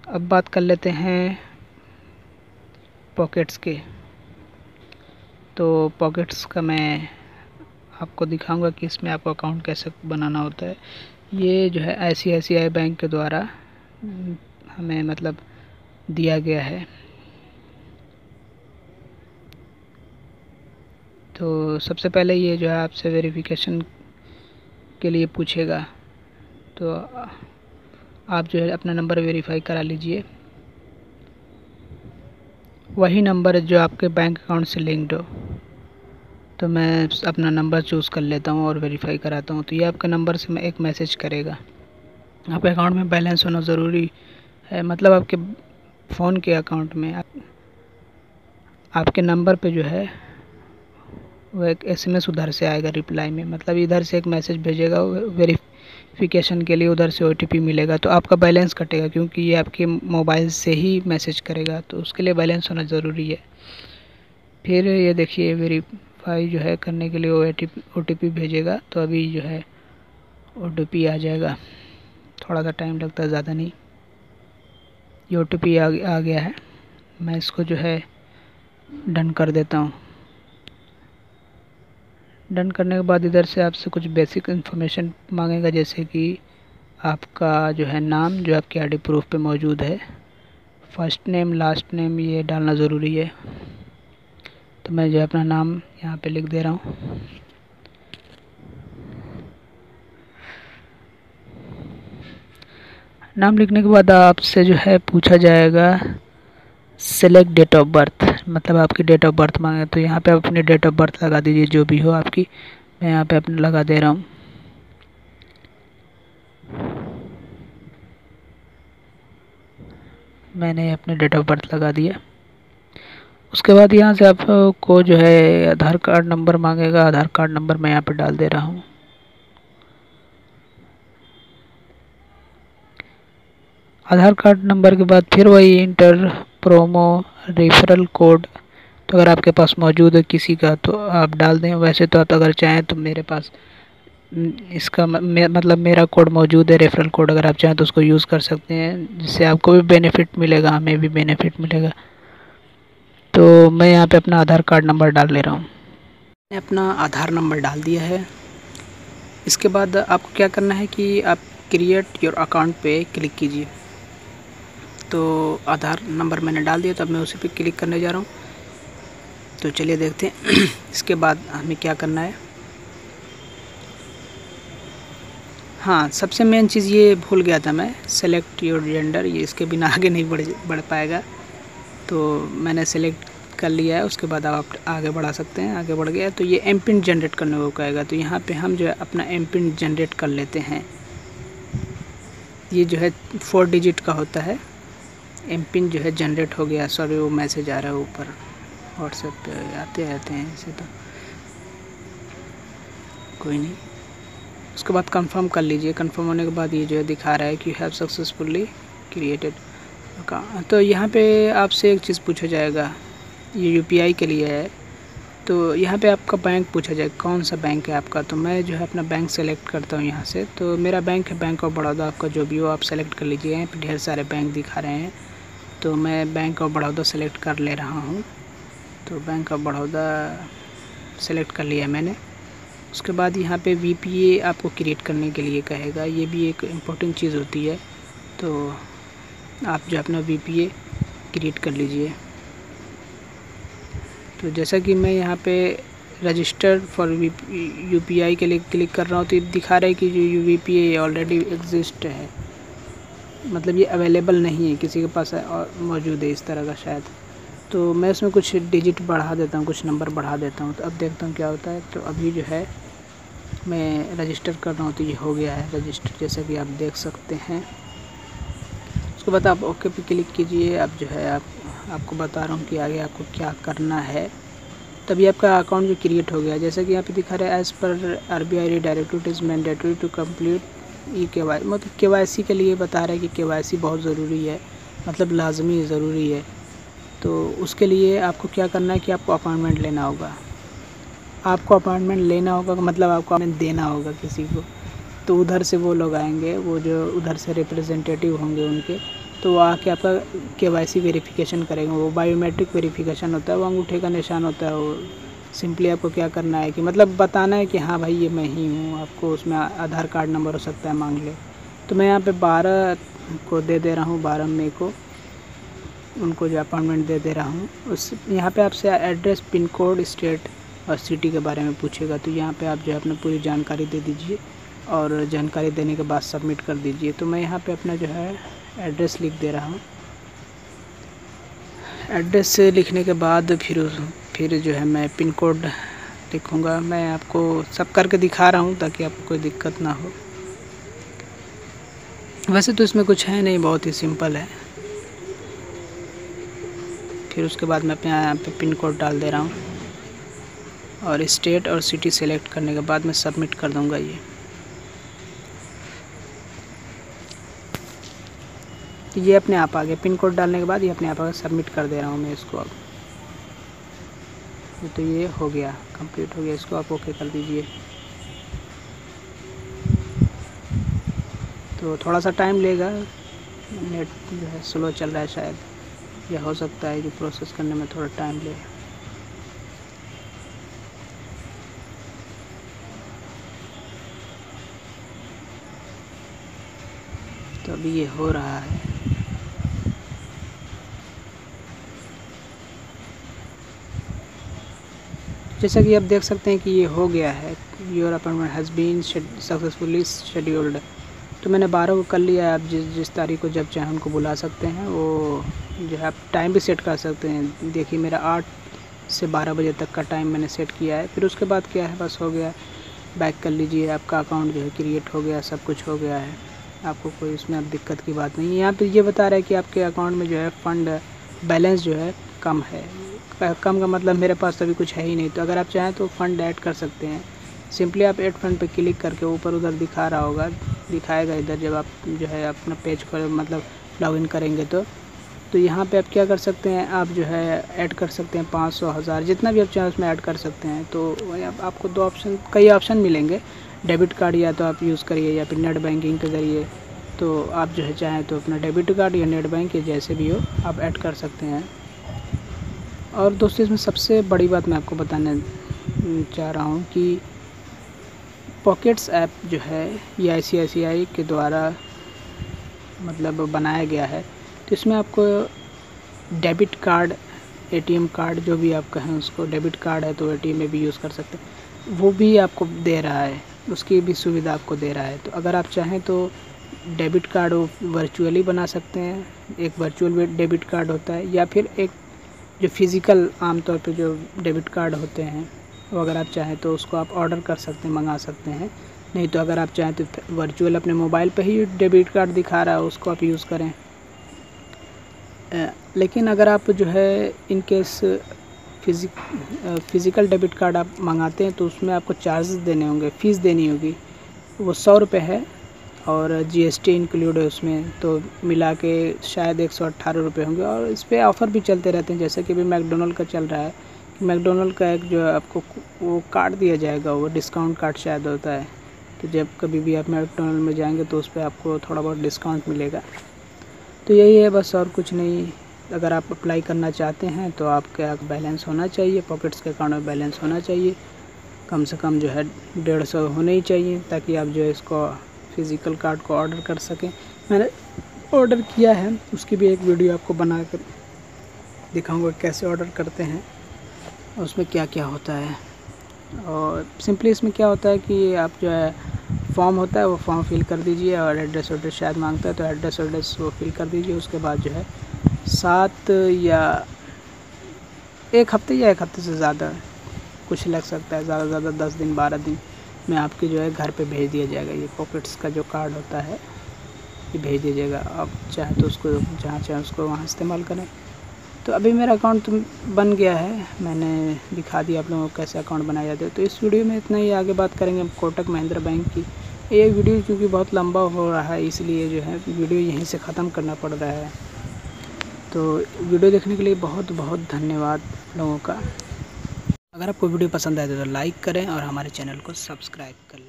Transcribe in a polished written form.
अब बात कर लेते हैं पॉकेट्स के। तो पॉकेट्स का मैं आपको दिखाऊंगा कि इसमें आपको अकाउंट कैसे बनाना होता है। ये जो है ICICI बैंक के द्वारा हमें मतलब दिया गया है। तो सबसे पहले ये जो है आपसे वेरिफिकेशन के लिए पूछेगा, तो आप जो है अपना नंबर वेरीफाई करा लीजिए, वही नंबर जो आपके बैंक अकाउंट से लिंक्ड हो। तो मैं अपना नंबर चूज़ कर लेता हूँ और वेरीफाई कराता हूँ। तो ये आपके नंबर से मैं एक मैसेज करेगा। आपके अकाउंट में बैलेंस होना ज़रूरी है, मतलब आपके फ़ोन के अकाउंट में आपके नंबर पे जो है वो एक SMS उधर से आएगा रिप्लाई में, मतलब इधर से एक मैसेज भेजेगा वेरिफिकेशन के लिए, उधर से OTP मिलेगा। तो आपका बैलेंस कटेगा, क्योंकि ये आपके मोबाइल से ही मैसेज करेगा, तो उसके लिए बैलेंस होना ज़रूरी है। फिर ये देखिए वेरीफाई जो है करने के लिए OTP भेजेगा। तो अभी जो है OTP आ जाएगा, थोड़ा सा टाइम लगता है, ज़्यादा नहीं। ये OTP आ गया है। मैं इसको जो है डन कर देता हूँ। डन करने के बाद इधर से आपसे कुछ बेसिक इन्फॉर्मेशन मांगेगा, जैसे कि आपका जो है नाम जो आपके ID प्रूफ पे मौजूद है, फर्स्ट नेम लास्ट नेम ये डालना ज़रूरी है। तो मैं जो है अपना नाम यहाँ पे लिख दे रहा हूँ। नाम लिखने के बाद आपसे जो है पूछा जाएगा सेलेक्ट डेट ऑफ बर्थ, मतलब आपकी डेट ऑफ बर्थ मांगे। तो यहाँ पे आप अपनी डेट ऑफ बर्थ लगा दीजिए, जो भी हो आपकी। मैं यहाँ पे अपना लगा दे रहा हूँ। मैंने अपने डेट ऑफ बर्थ लगा दिया। उसके बाद यहाँ से आपको जो है आधार कार्ड नंबर मांगेगा। आधार कार्ड नंबर मैं यहाँ पे डाल दे रहा हूँ। आधार कार्ड नंबर के बाद फिर वही इंटर प्रोमो रेफरल कोड। तो अगर आपके पास मौजूद है किसी का तो आप डाल दें। वैसे तो आप अगर चाहें तो मेरे पास इसका मतलब मेरा कोड मौजूद है, रेफरल कोड। अगर आप चाहें तो उसको यूज़ कर सकते हैं, जिससे आपको भी बेनिफिट मिलेगा, हमें भी बेनिफिट मिलेगा। तो मैं यहाँ पे अपना आधार कार्ड नंबर डाल ले रहा हूँ। मैंने अपना आधार नंबर डाल दिया है। इसके बाद आपको क्या करना है कि आप क्रिएट योर अकाउंट पे क्लिक कीजिए। तो आधार नंबर मैंने डाल दिया, तो अब मैं उसी पे क्लिक करने जा रहा हूँ। तो चलिए देखते हैं इसके बाद हमें क्या करना है। हाँ, सबसे मेन चीज़ ये भूल गया था मैं, सेलेक्ट योर जेंडर। ये इसके बिना आगे नहीं बढ़ पाएगा। तो मैंने सेलेक्ट कर लिया है। उसके बाद आप आगे बढ़ा सकते हैं। आगे बढ़ गया तो ये एम पिन जनरेट करने को कहेगा। तो यहाँ पे हम जो है अपना एम पिन जनरेट कर लेते हैं। ये जो है 4 डिजिट का होता है। एम पिन जो है जनरेट हो गया। सॉरी, वो मैसेज आ रहा है ऊपर व्हाट्सएप पे, आते हैं ऐसे, तो कोई नहीं। उसके बाद कंफर्म कर लीजिए। कंफर्म होने के बाद ये जो है दिखा रहा है कि you have successfully created account. तो यहाँ पे आपसे एक चीज़ पूछा जाएगा, ये UPI के लिए है। तो यहाँ पे आपका बैंक पूछा जाएगा, कौन सा बैंक है आपका। तो मैं जो है अपना बैंक सेलेक्ट करता हूँ यहाँ से। तो मेरा बैंक है बैंक ऑफ बड़ौदा। आपका जो भी हो आप सेलेक्ट कर लीजिए। यहाँ पे ढेर सारे बैंक दिखा रहे हैं, तो मैं बैंक ऑफ बड़ौदा सेलेक्ट कर ले रहा हूँ। तो बैंक ऑफ बड़ौदा सेलेक्ट कर लिया मैंने। उसके बाद यहाँ पे VPA आपको क्रिएट करने के लिए कहेगा। ये भी एक इम्पोर्टेंट चीज़ होती है। तो आप जो अपना VPA क्रिएट कर लीजिए। तो जैसा कि मैं यहाँ पे रजिस्टर फॉर UPI के लिए क्लिक कर रहा हूँ, तो ये दिखा रहा है कि जो VPA ऑलरेडी एग्जिस्ट है, मतलब ये अवेलेबल नहीं है, किसी के पास और मौजूद है इस तरह का शायद। तो मैं इसमें कुछ डिजिट बढ़ा देता हूँ, कुछ नंबर बढ़ा देता हूँ। तो अब देखता हूँ क्या होता है। तो अभी जो है मैं रजिस्टर कर रहा हूँ, तो ये हो गया है रजिस्टर, जैसा कि आप देख सकते हैं। उसके बाद आप ओके पे क्लिक कीजिए। अब जो है आपको बता रहा हूँ कि आगे आपको क्या करना है। तभी आपका अकाउंट जो क्रिएट हो गया, जैसा कि यहाँ पे दिखा रहा है as per RBI directive it is mandatory to complete KYC। मतलब KYC के लिए बता रहा है कि KYC बहुत ज़रूरी है, मतलब लाजमी ज़रूरी है। तो उसके लिए आपको क्या करना है कि आपको अपॉइंटमेंट लेना होगा। आपको अपॉइंटमेंट लेना होगा मतलब आपको अपॉइंटमेंट देना होगा किसी को। तो उधर से वो लोग आएंगे, वो जो उधर से रिप्रेजेंटेटिव होंगे उनके, तो वो आके आपका KYC वेरिफिकेशन करेंगे। वो बायोमेट्रिक वेरिफिकेशन होता है, वो अंगूठे का निशान होता है। वो सिंपली आपको क्या करना है कि मतलब बताना है कि हाँ भाई ये मैं ही हूँ। आपको उसमें आधार कार्ड नंबर हो सकता है मांग ले। तो मैं यहाँ पे 12 को दे रहा हूँ, 12 मई को उनको जो अपॉइंटमेंट दे रहा हूँ। उस यहाँ पे आपसे एड्रेस, पिन कोड, स्टेट और सिटी के बारे में पूछेगा। तो यहाँ पे आप जो है अपना पूरी जानकारी दे दीजिए और जानकारी देने के बाद सबमिट कर दीजिए। तो मैं यहाँ पे अपना जो है एड्रेस लिख दे रहा हूँ। एड्रेस लिखने के बाद फिर जो है मैं पिन कोड लिखूँगा। मैं आपको सब करके दिखा रहा हूँ ताकि आपको कोई दिक्कत ना हो। वैसे तो इसमें कुछ है नहीं, बहुत ही सिंपल है। फिर उसके बाद मैं अपने यहाँ पे पिन कोड डाल दे रहा हूँ और स्टेट और सिटी सेलेक्ट करने के बाद मैं सबमिट कर दूँगा। ये अपने आप आ गया। पिन कोड डालने के बाद ये अपने आप आ गया। सबमिट कर दे रहा हूँ मैं इसको अब। तो ये हो गया, कंप्लीट हो गया। इसको आप ओके कर दीजिए। तो थोड़ा सा टाइम लेगा, नेट जो है स्लो चल रहा है शायद, या हो सकता है कि प्रोसेस करने में थोड़ा टाइम ले। तो अभी ये हो रहा है। जैसा कि आप देख सकते हैं कि ये हो गया है। Your appointment has been successfully scheduled. तो मैंने 12 को कर लिया है। आप जिस तारीख को जब चाहें उनको बुला सकते हैं। वो जो है आप टाइम भी सेट कर सकते हैं। देखिए मेरा 8 से 12 बजे तक का टाइम मैंने सेट किया है। फिर उसके बाद क्या है, बस हो गया, बैक कर लीजिए। आपका अकाउंट जो है क्रिएट हो गया, सब कुछ हो गया है। आपको कोई इसमें अब दिक्कत की बात नहीं है। यहाँ पे ये बता रहा है कि आपके अकाउंट में जो है फ़ंड बैलेंस जो है कम है। कम का मतलब मेरे पास अभी कुछ है ही नहीं। तो अगर आप चाहें तो फ़ंड ऐड कर सकते हैं। सिंपली आप ऐड फंड पे क्लिक करके ऊपर उधर दिखा रहा होगा, दिखाएगा इधर जब आप जो है अपना पेज पर मतलब लॉगिन करेंगे तो यहाँ पे आप क्या कर सकते हैं, आप जो है ऐड कर सकते हैं 500, 1000 जितना भी आप चाहें उसमें ऐड कर सकते हैं। तो आपको कई ऑप्शन मिलेंगे। डेबिट कार्ड या तो आप यूज़ करिए या फिर नेट बैंकिंग के ज़रिए। तो आप जो है चाहें तो अपना डेबिट कार्ड या नेट बैंक या जैसे भी हो आप ऐड कर सकते हैं। और दोस्तों इसमें सबसे बड़ी बात मैं आपको बताने चाह रहा हूँ कि पॉकेट्स ऐप जो है ये ICICI के द्वारा मतलब बनाया गया है। तो इसमें आपको डेबिट कार्ड, ATM कार्ड, जो भी आप कहें उसको, डेबिट कार्ड है तो ATM में भी यूज़ कर सकते हैं, वो भी आपको दे रहा है, उसकी भी सुविधा आपको दे रहा है। तो अगर आप चाहें तो डेबिट कार्ड वो वर्चुअली बना सकते हैं, एक वर्चुअल डेबिट कार्ड होता है, या फिर एक जो फिज़िकल आमतौर पे जो डेबिट कार्ड होते हैं वो अगर आप चाहें तो उसको आप ऑर्डर कर सकते हैं, मंगा सकते हैं। नहीं तो अगर आप चाहें तो वर्चुअल अपने मोबाइल पे ही डेबिट कार्ड दिखा रहा है उसको आप यूज़ करें। लेकिन अगर आप जो है in case physical debit card आप मंगाते हैं तो उसमें आपको चार्जेस देने होंगे, फ़ीस देनी होगी। वो 100 रुपये है और GST इंक्लूड है उसमें, तो मिला के शायद 118 रुपये होंगे। और इस पर ऑफ़र भी चलते रहते हैं, जैसे कि अभी मैकडोनल्ड का चल रहा है कि मैकडोनल्ड का एक जो है आपको वो कार्ड दिया जाएगा, वो डिस्काउंट कार्ड शायद होता है। तो जब कभी भी आप मैकडोनल्ड में जाएंगे तो उस पर आपको थोड़ा बहुत डिस्काउंट मिलेगा। तो यही है बस, और कुछ नहीं। अगर आप अप्लाई करना चाहते हैं तो आपका बैलेंस होना चाहिए, पॉकेट्स के अकाउंट में बैलेंस होना चाहिए, कम से कम जो है 150 होने ही चाहिए, ताकि आप जो है इसको फिज़िकल कार्ड को ऑर्डर कर सकें। मैंने ऑर्डर किया है, उसकी भी एक वीडियो आपको बना कर दिखाऊंगा कैसे ऑर्डर करते हैं और उसमें क्या क्या होता है। और सिंपली इसमें क्या होता है कि आप जो है फॉर्म होता है वो फॉर्म फिल कर दीजिए और एड्रेस शायद मांगता है तो एड्रेस वो फिल कर दीजिए। उसके बाद जो है 7 या 1 हफ़्ते या 1 हफ़्ते से ज़्यादा कुछ लग सकता है, ज़्यादा से ज़्यादा 10 दिन 12 दिन में आपके जो है घर पे भेज दिया जाएगा। ये पॉकेट्स का जो कार्ड होता है ये भेज दिया जाएगा। आप चाहे तो उसको जहाँ चाहें उसको वहाँ इस्तेमाल करें। तो अभी मेरा अकाउंट बन गया है, मैंने दिखा दिया आप लोगों को कैसे अकाउंट बनाया जाता है। तो इस वीडियो में इतना ही, आगे बात करेंगे कोटक महिंद्रा बैंक की। ये वीडियो क्योंकि बहुत लंबा हो रहा है इसलिए जो है वीडियो यहीं से ख़त्म करना पड़ रहा है। तो वीडियो देखने के लिए बहुत बहुत धन्यवाद लोगों का। अगर आपको वीडियो पसंद आए तो लाइक करें और हमारे चैनल को सब्सक्राइब कर लें।